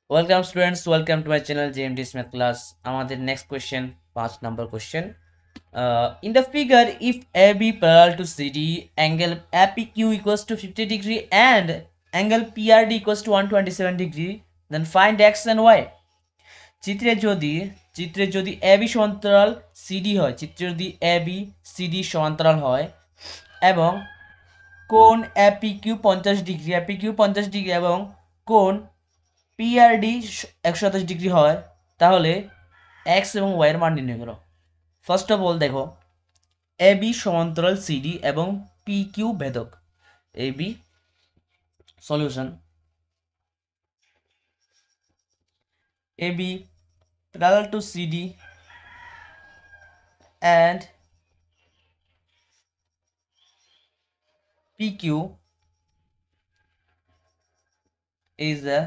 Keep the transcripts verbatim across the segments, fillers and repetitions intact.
Welcome students, welcome to my channel J M D's math class. Amader next question, five number question. Uh, in the figure, if A B parallel to C D, angle A P Q equals to fifty degree and angle P R D equals to one hundred twenty-seven degree, then find x and y. চিত্রে যদি চিত্রে যদি A B সমান্তরাল C D হয়, চিত্রে যদি A B C D সমান্তরাল হয় এবং কোণ A P Q পঞ্চাশ ডিগ্রি, A P Q পঞ্চাশ ডিগ্রি এবং কোণ P R D একশো সাতাশ ডিগ্রি হয়, তাহলে x এবং y এর মান নির্ণয় করো। ফার্স্ট অফ অল দেখো, এ বি সমান্তরাল সিডি এবং পি কিউ ভেদক। A B solution, A B parallel to C D and P Q is a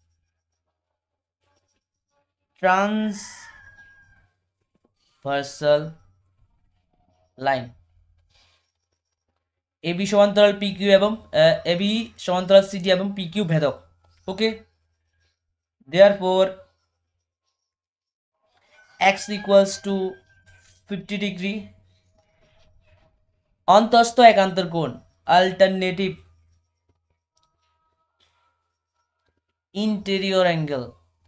transversal line. A B সমান্তরাল পি কিউ এবং এ বি সমান্তরাল সি ডি এবং P Q ভেদক। Okay, therefore x equals to fifty degree, অন্তস্থ একান্তর কোণ, alternative interior angle,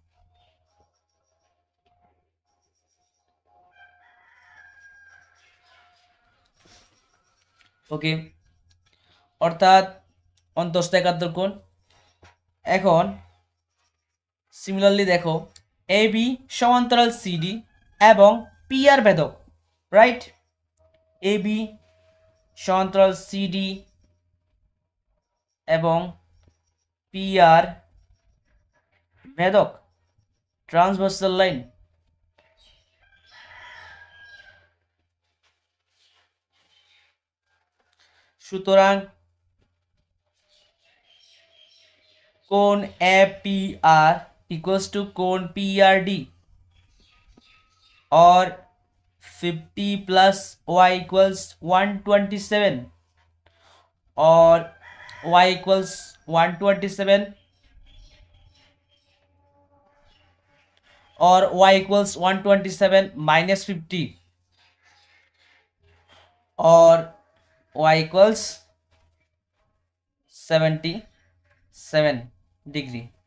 ওকে, অর্থাৎ অন্তস্থ একান্তর কোণ। এখন সিমিলারলি দেখো, এ বি সমান্তরাল সিডি এবং পি আর ভেদক, রাইট? এ বি সমান্তরাল সিডি এবং পি আর ভেদক, ট্রান্সভার্সাল লাইন। সুতরাং কোণ A P R equals to কোণ P R D or fifty plus y equals one hundred twenty-seven or y equals one hundred twenty-seven or y equals one hundred twenty-seven minus fifty or y equals seventy-seven degree.